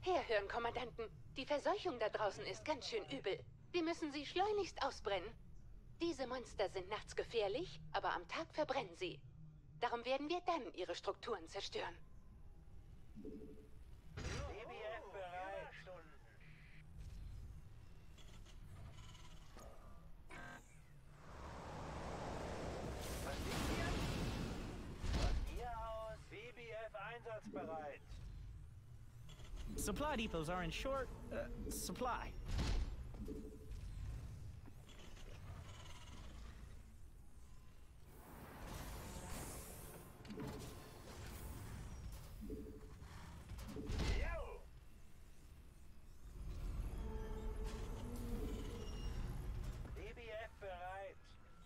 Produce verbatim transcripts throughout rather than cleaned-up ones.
Herhören, Kommandanten. Die Verseuchung da draußen ist ganz schön übel. Wir müssen sie schleunigst ausbrennen. Diese Monster sind nachts gefährlich, aber am Tag verbrennen sie. Darum werden wir dann ihre Strukturen zerstören. B B F bereit. Was liegt hier? Von hier aus B B F einsatzbereit. Supply depots are in short uh, supply. Jo! B B F bereit.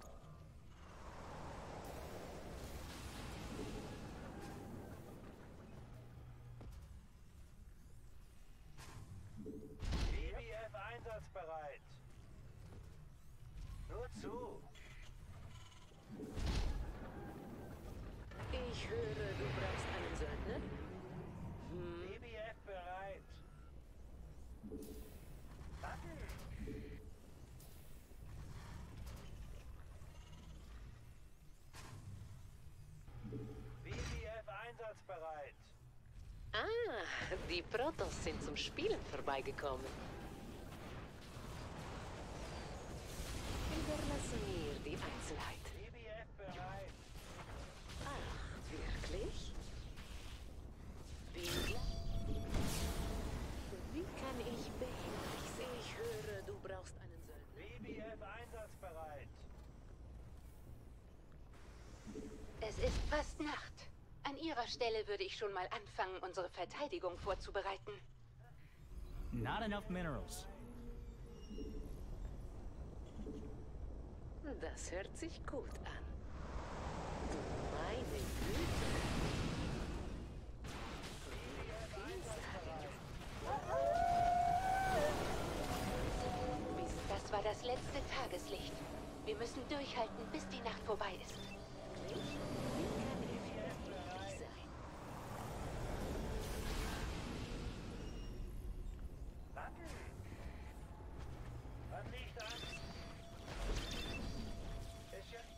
B B F einsatzbereit. Nur zu. Ich höre, du brauchst einen Söldner. B B F bereit. Warten. B B F einsatzbereit. Ah, die Protoss sind zum Spielen vorbeigekommen. Überlasse mir die Einzelheiten. B B F bereit. Ach, wirklich? Wie? Wie kann ich behilflich sein? Ich höre, du brauchst einen Söldner. B B F einsatzbereit. Es ist fast Nacht. An Ihrer Stelle würde ich schon mal anfangen, unsere Verteidigung vorzubereiten. Not enough minerals. Das hört sich gut an. Du meine Güte. Vielseitig. Das war das letzte Tageslicht. Wir müssen durchhalten, bis die Nacht vorbei ist. Wie kann ich behilflich sein? Warten. Was liegt an? Ist ja...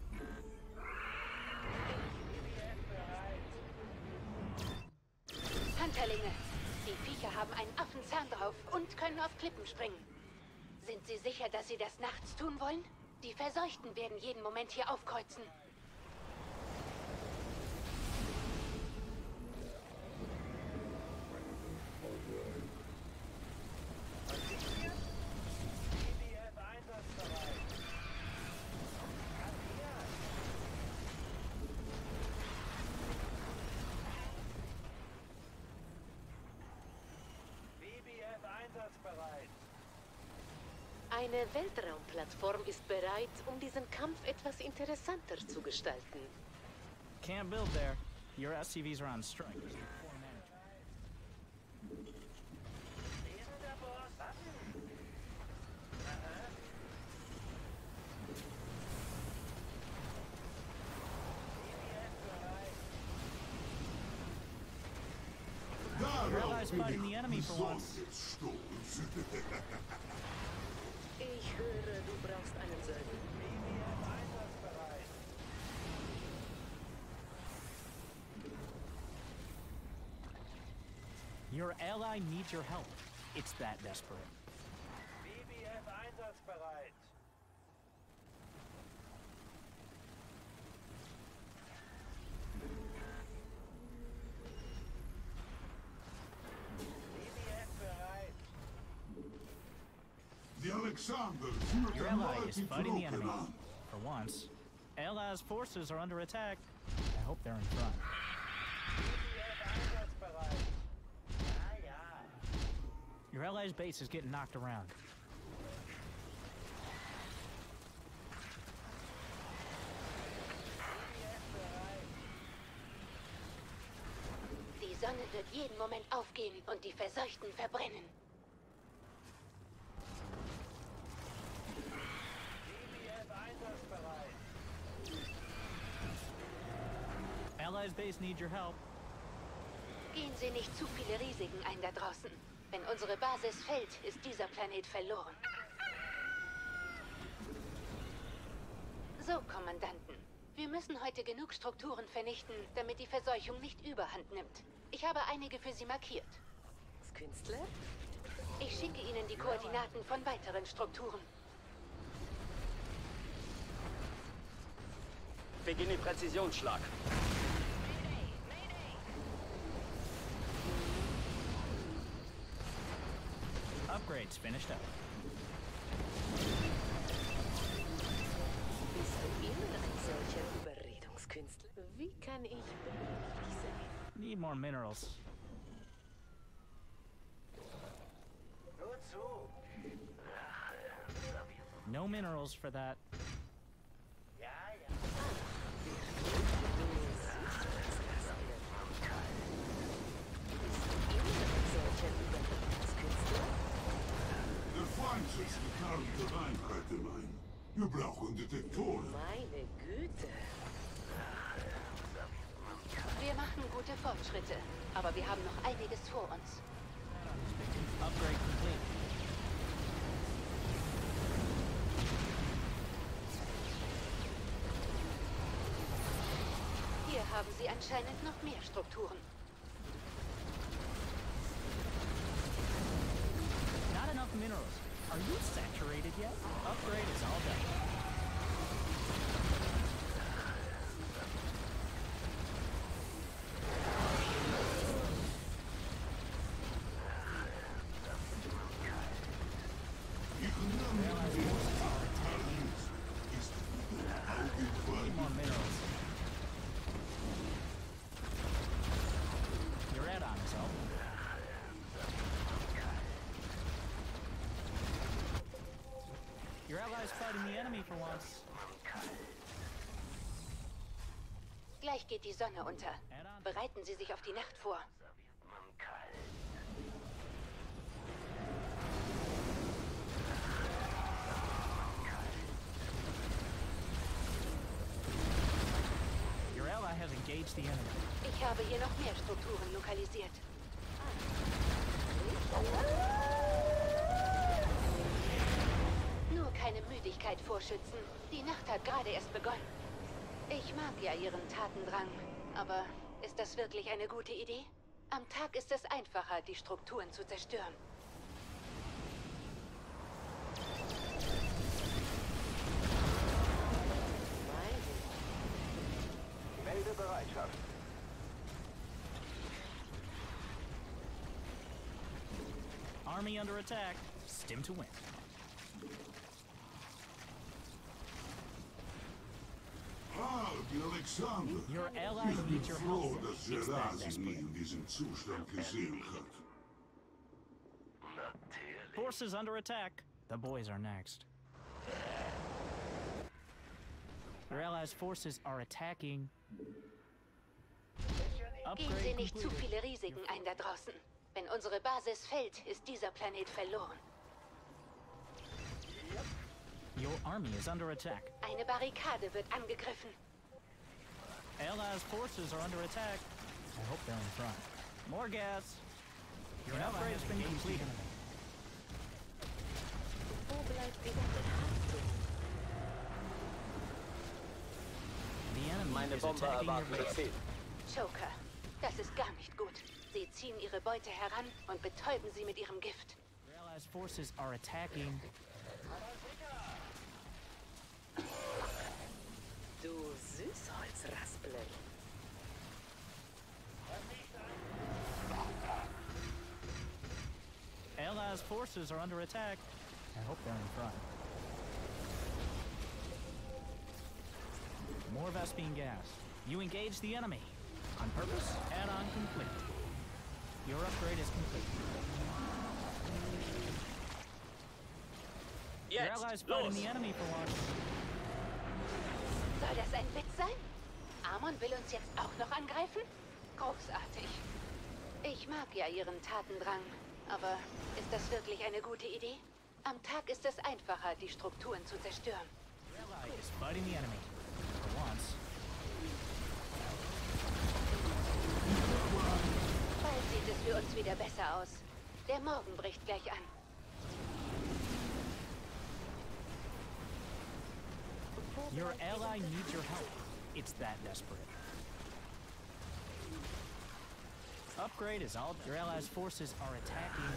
B B F bereit. Hunterlinge! Die Viecher haben einen Affenzahn drauf und können auf Klippen springen. Sind Sie sicher, dass Sie das nachts tun wollen? Die Verseuchten werden jeden Moment hier aufkreuzen. Was liegt hier? B B F einsatzbereit. Kann hier. B B F einsatzbereit. Eine Weltraumplattform ist bereit, um diesen Kampf etwas interessanter zu gestalten. Can't build there. Your S C Vs are on strike. Lesen der Boss. Warten. Aha. B B F bereit. Your Darauf allies bin fighting the ich enemy for once. besonders stolz. Ich höre, du brauchst einen Söldner. B B F einsatzbereit. Your ally needs your help. It's that desperate. B B F einsatzbereit. B B F bereit. Die Alexander führt Your ally erneut is die fighting the Truppen enemy. an. For once. Allies' forces are under attack. I hope they're in front. B B F einsatzbereit. Ja, ja. Your allies' base is getting knocked around. B B F bereit. Die Sonne wird jeden Moment aufgehen und die Verseuchten verbrennen. B B F einsatzbereit. Allies' base needs your help. Gehen Sie nicht zu viele Risiken ein da draußen. Wenn unsere Basis fällt, ist dieser Planet verloren. So, Kommandanten. Wir müssen heute genug Strukturen vernichten, damit die Verseuchung nicht überhand nimmt. Ich habe einige für Sie markiert. Künstler? Ich schicke Ihnen die Koordinaten von weiteren Strukturen. Beginne Präzisionsschlag. Upgrades finished up. Bist du immer noch ein solcher Überredungskünstler? Wie kann ich behilflich sein? Need more minerals. Nur zu. No minerals for that. Ja, ja. Der Feind setzt getarnte Einheiten ein. Wir brauchen Detektoren. Meine Güte. Wir machen gute Fortschritte, aber wir haben noch einiges vor uns. Upgrade complete. Hier haben Sie anscheinend noch mehr Strukturen. Not enough minerals. Are you saturated yet? Upgrade is all done. Need more minerals. Your add-on is up. Your allies fighting the enemy for once. Gleich geht die Sonne unter. Bereiten Sie sich auf die Nacht vor. Your ally has engaged the enemy. Ich habe hier noch mehr Strukturen lokalisiert. Nur keine Müdigkeit vorschützen. Die Nacht hat gerade erst begonnen. Ich mag ja Ihren Tatendrang, aber ist das wirklich eine gute Idee? Am Tag ist es einfacher, die Strukturen zu zerstören. Melde Bereitschaft. Army under attack. Stim to win. Ah, die Alexander. Your ally Ich bin needs your froh, help. dass It's that Gerasi nie desperate. in diesem Zustand gesehen hat. Forces under attack. The boys are next. Your allies' forces are attacking. Gehen Sie Upgrade nicht zu completed. viele Risiken ein da draußen. Wenn unsere Basis fällt, ist dieser Planet verloren. Your army is under attack. Eine Barrikade wird angegriffen. Allies' forces are under attack. I hope they're in front. More gas. Your upgrade has been completed. Wo bleibt die Unterhaltung? The enemy Meine is Bomber attacking your erwarten base. Befehl. Joker, das ist gar nicht gut. Sie ziehen ihre Beute heran und betäuben sie mit ihrem Gift. Your allies' forces are attacking. Du Süßholzraspel. Allies' forces are under attack. I hope they're in front. More Vespine gas. You engage the enemy. On purpose, add-on complete. Your upgrade is complete. Your Jetzt, allies fighting los! the enemy for once. Soll das ein Witz sein? Amon will uns jetzt auch noch angreifen? Großartig. Ich mag ja ihren Tatendrang, aber ist das wirklich eine gute Idee? Am Tag ist es einfacher, die Strukturen zu zerstören. Your ally is fighting the enemy. For once. Bei sieht's wieder besser aus. Der Morgen bricht gleich an. Your ally needs your help. It's that desperate. Upgrade is all. Your allies' forces are attacking.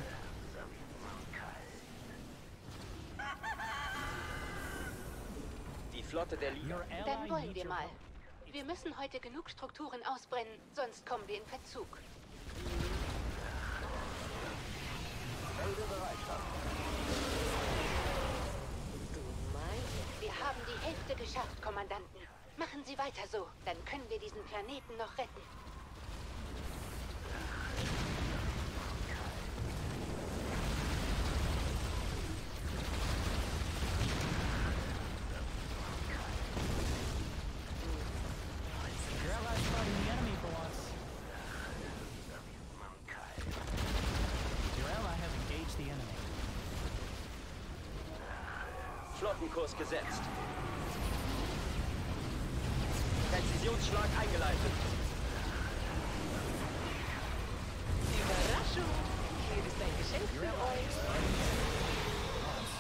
Die Flotte der Liga. Your ally Dann wollen needs wir your mal. help. Wir müssen heute genug Strukturen ausbrennen, sonst kommen wir in Verzug. Du meinst? Wir haben die Hälfte geschafft, Kommandanten. Machen Sie weiter so, dann können wir diesen Planeten noch retten. Your allies fighting the enemy for once. Your ally has engaged the enemy. Flottenkurs gesetzt. Präzisionsschlag eingeleitet. Überraschung! Hier ist ein Geschenk Your für ally euch. is fighting the enemy. Once.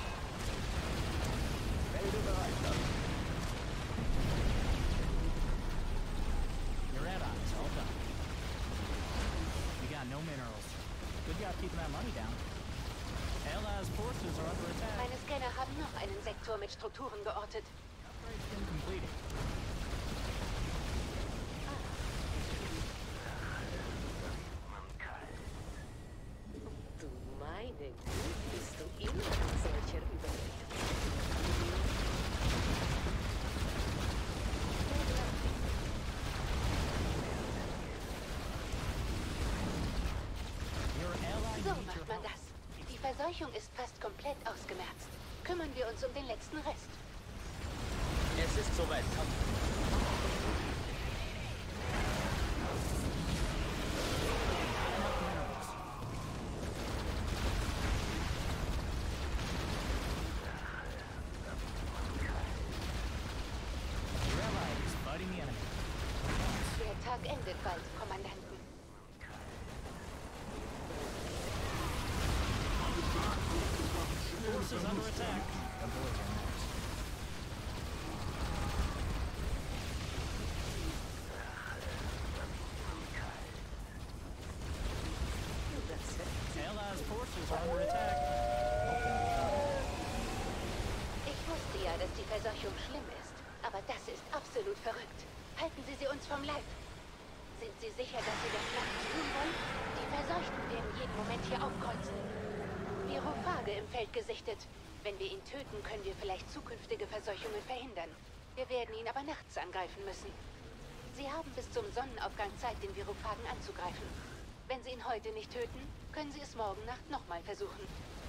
Your allies all done. We got no minerals. Good job keeping that money down. Allies' forces are under attack. Meine Scanner haben noch einen Sektor mit Strukturen geortet. Upgrade's been completed. Du meine Güte, bist du immer ein solcher Überlegt. Your ally So needs your macht man help. das. Die Verseuchung ist fast komplett ausgemerzt. Kümmern wir uns um den letzten Rest. Es ist soweit. Your ally is fighting the enemy. Der Tag endet bald, Kommandanten. Forces under attack. Avoid your nose. Das wird Allies' forces are under attack. Ich wusste ja, dass die Verseuchung schlimm ist. Aber das ist absolut verrückt. Halten Sie sie uns vom Leib. Sind Sie sicher, dass Sie das nachts tun wollen? Die Verseuchten werden jeden Moment hier aufkreuzen. Virophage im Feld gesichtet. Wenn wir ihn töten, können wir vielleicht zukünftige Verseuchungen verhindern. Wir werden ihn aber nachts angreifen müssen. Sie haben bis zum Sonnenaufgang Zeit, den Virophagen anzugreifen. Wenn Sie ihn heute nicht töten, können Sie es morgen Nacht nochmal versuchen.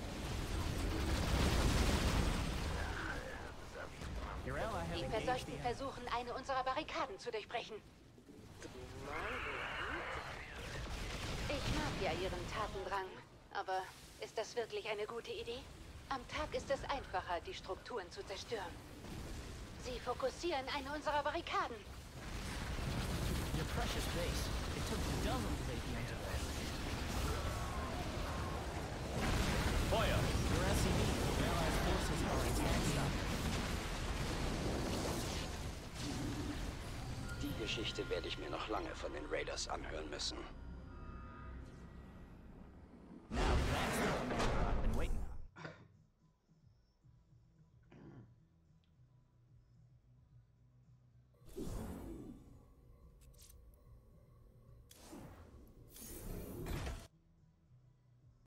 Your ally has Die engaged the Verseuchten enemy. versuchen, eine unserer Barrikaden zu durchbrechen. du meine Güte. Ich mag ja Ihren Tatendrang, aber ist das wirklich eine gute Idee? Am Tag ist es einfacher, die Strukturen zu zerstören. Sie fokussieren eine unserer Barrikaden. Your precious base. It took dozens of A P Ms away. Feuer. Your S C V. Your allies' forces are attacking up. Die Geschichte werde ich mir noch lange von den Raiders anhören müssen.